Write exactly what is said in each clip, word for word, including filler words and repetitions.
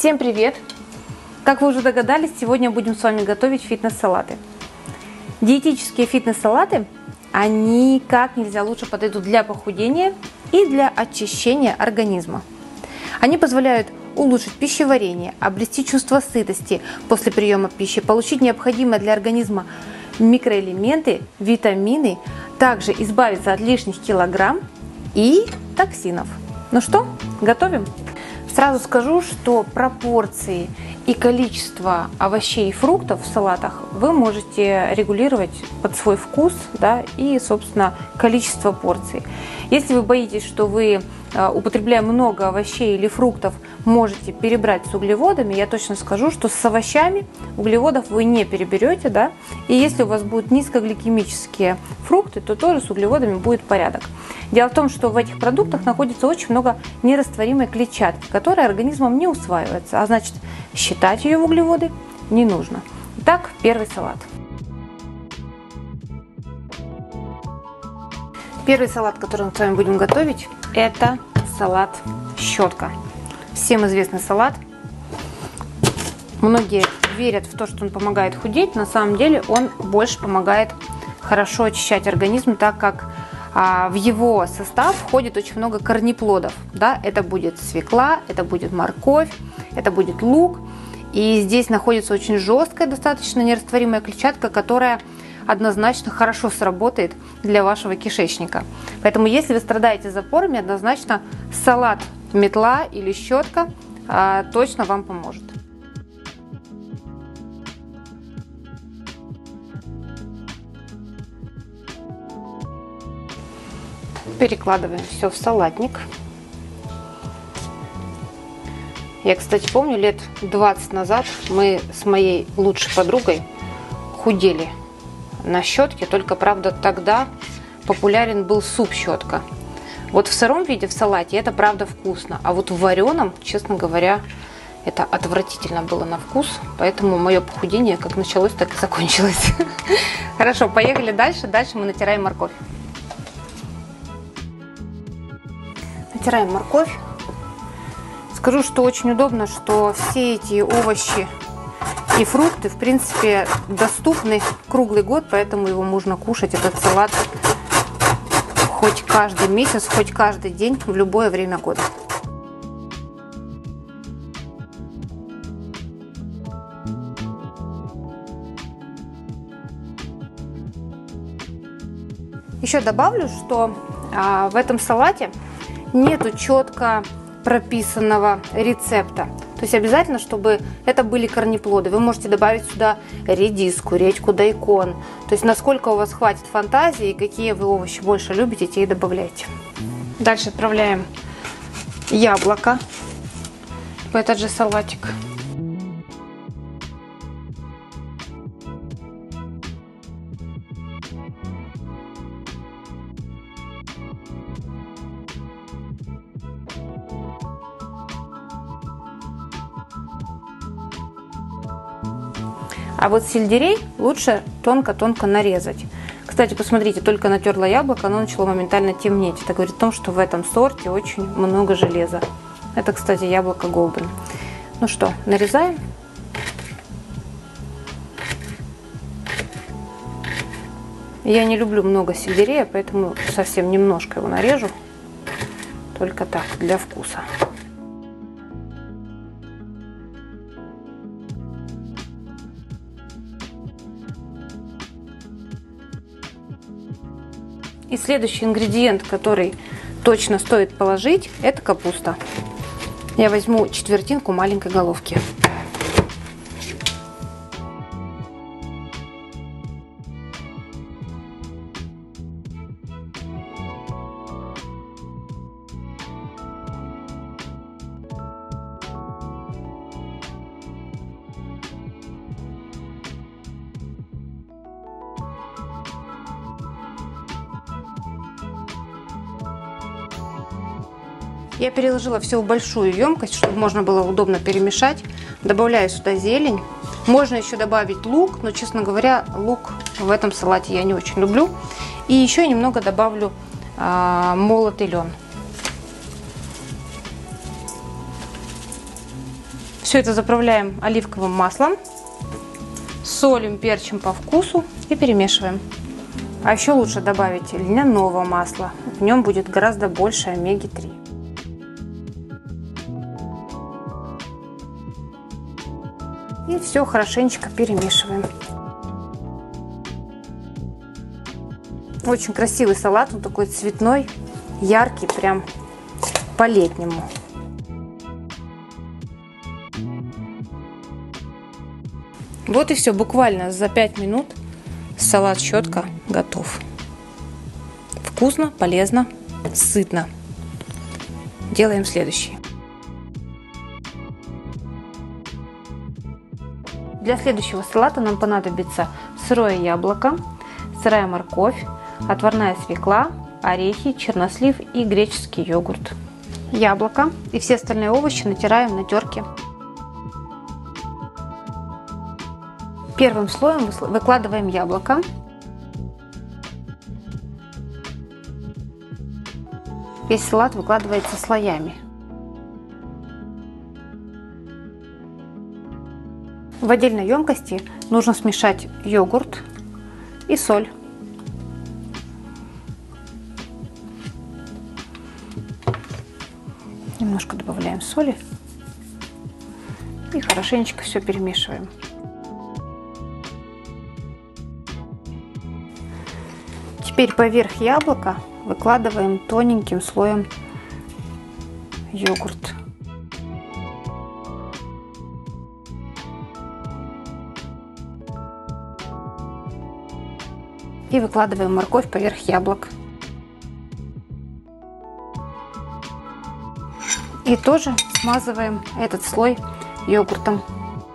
Всем привет! Как вы уже догадались, сегодня будем с вами готовить фитнес-салаты. Диетические фитнес-салаты, они как нельзя лучше подойдут для похудения и для очищения организма. Они позволяют улучшить пищеварение, обрести чувство сытости после приема пищи, получить необходимые для организма микроэлементы, витамины, также избавиться от лишних килограмм и токсинов. Ну что, готовим? Сразу скажу, что пропорции и количество овощей и фруктов в салатах вы можете регулировать под свой вкус, да, и, собственно, количество порций. Если вы боитесь, что вы, употребляя много овощей или фруктов, можете перебрать с углеводами, я точно скажу, что с овощами углеводов вы не переберете, да, и если у вас будут низкогликемические фрукты, то тоже с углеводами будет порядок. Дело в том, что в этих продуктах находится очень много нерастворимой клетчатки, которая организмом не усваивается, а значит, считать ее в углеводы не нужно. Итак, первый салат. Первый салат, который мы с вами будем готовить, это салат щетка. Всем известный салат. Многие верят в то, что он помогает худеть. На самом деле он больше помогает хорошо очищать организм, так как а, в его состав входит очень много корнеплодов. Да? Это будет свекла, это будет морковь, это будет лук. И здесь находится очень жесткая, достаточно нерастворимая клетчатка, которая однозначно хорошо сработает для вашего кишечника. Поэтому, если вы страдаете запорами, однозначно салат метла или щетка а, точно вам поможет. Перекладываем все в салатник. Я, кстати, помню, лет двадцать назад мы с моей лучшей подругой худели на щетке, только, правда, тогда популярен был суп-щетка. Вот в сыром виде, в салате, это, правда, вкусно, а вот в вареном, честно говоря, это отвратительно было на вкус, поэтому мое похудение как началось, так и закончилось. Хорошо, поехали дальше. Дальше мы натираем морковь. Натираем морковь. Скажу, что очень удобно, что все эти овощи и фрукты, в принципе, доступны круглый год, поэтому его можно кушать, этот салат, хоть каждый месяц, хоть каждый день, в любое время года. Еще добавлю, что а, в этом салате нету четко прописанного рецепта. То есть обязательно, чтобы это были корнеплоды. Вы можете добавить сюда редиску, редьку, дайкон. То есть насколько у вас хватит фантазии и какие вы овощи больше любите, те и добавляйте. Дальше отправляем яблоко в этот же салатик. А вот сельдерей лучше тонко-тонко нарезать. Кстати, посмотрите, только натерла яблоко, оно начало моментально темнеть. Это говорит о том, что в этом сорте очень много железа. Это, кстати, яблоко Golden. Ну что, нарезаем. Я не люблю много сельдерея, поэтому совсем немножко его нарежу. Только так, для вкуса. И следующий ингредиент, который точно стоит положить, это капуста. Я возьму четвертинку маленькой головки. Я переложила все в большую емкость, чтобы можно было удобно перемешать. Добавляю сюда зелень. Можно еще добавить лук, но, честно говоря, лук в этом салате я не очень люблю. И еще немного добавлю а, молотый лен. Все это заправляем оливковым маслом, солим, перчим по вкусу и перемешиваем. А еще лучше добавить льняного масла. В нем будет гораздо больше омеги три. И все хорошенечко перемешиваем. Очень красивый салат, он такой цветной, яркий, прям по-летнему. Вот и все, буквально за пять минут салат щетка готов. Вкусно, полезно, сытно. Делаем следующий. Для следующего салата нам понадобится сырое яблоко, сырая морковь, отварная свекла, орехи, чернослив и греческий йогурт. Яблоко и все остальные овощи натираем на терке. Первым слоем выкладываем яблоко. Весь салат выкладывается слоями. В отдельной емкости нужно смешать йогурт и соль. Немножко добавляем соли и хорошенечко все перемешиваем. Теперь поверх яблока выкладываем тоненьким слоем йогурт. И выкладываем морковь поверх яблок. И тоже смазываем этот слой йогуртом.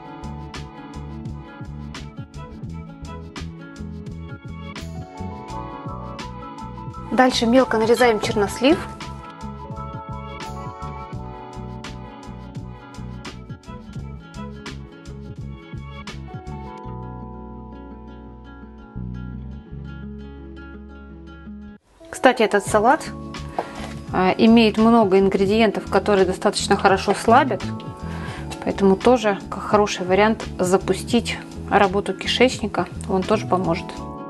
Дальше мелко нарезаем чернослив. Кстати, этот салат э, имеет много ингредиентов, которые достаточно хорошо слабят, поэтому тоже как хороший вариант запустить работу кишечника, он тоже поможет.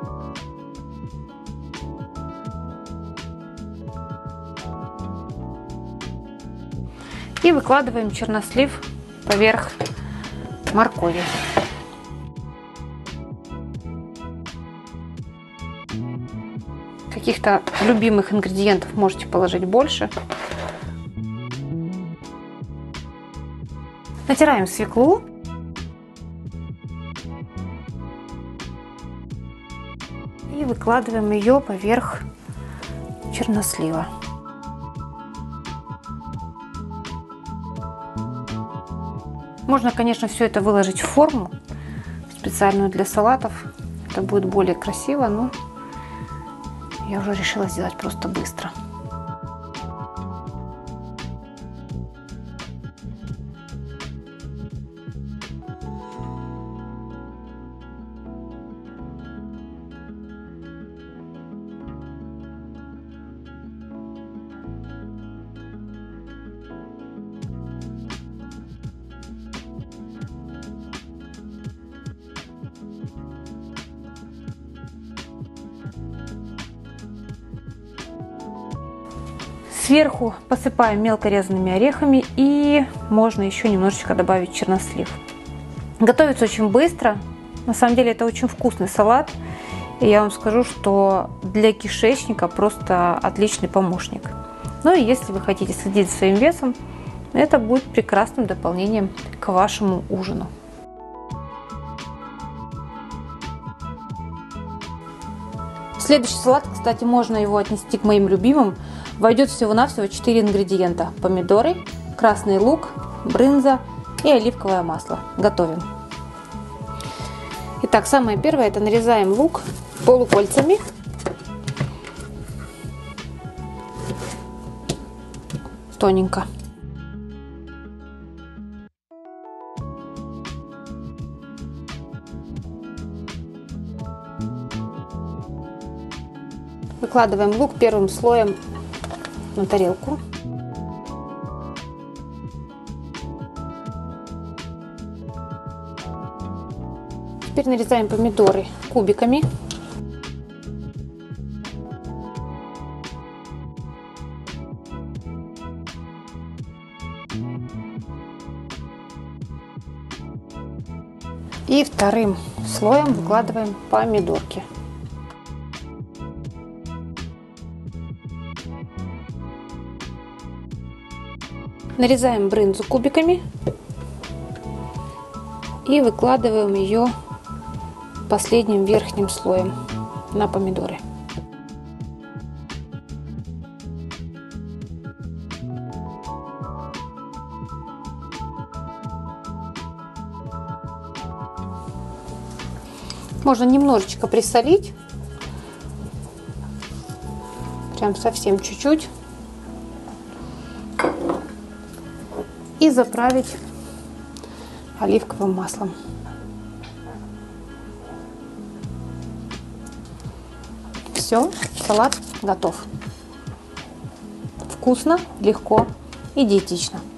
И выкладываем чернослив поверх моркови. Каких-то любимых ингредиентов можете положить больше. Натираем свеклу. И выкладываем ее поверх чернослива. Можно, конечно, все это выложить в форму специальную для салатов. Это будет более красиво, но я уже решила сделать просто быстро. Сверху посыпаем мелко резанными орехами и можно еще немножечко добавить чернослив. Готовится очень быстро. На самом деле это очень вкусный салат. И я вам скажу, что для кишечника просто отличный помощник. Ну и если вы хотите следить за своим весом, это будет прекрасным дополнением к вашему ужину. Следующий салат, кстати, можно его отнести к моим любимым. Войдет всего-навсего четыре ингредиента: помидоры, красный лук, брынза и оливковое масло. Готовим. Итак, самое первое — это нарезаем лук полукольцами. Тоненько. Выкладываем лук первым слоем на тарелку. теперь нарезаем помидоры кубиками. И вторым слоем выкладываем помидорки. Нарезаем брынзу кубиками и выкладываем ее последним верхним слоем на помидоры. Можно немножечко присолить, прям совсем чуть-чуть, и заправить оливковым маслом. Все, салат готов. Вкусно, легко и диетично.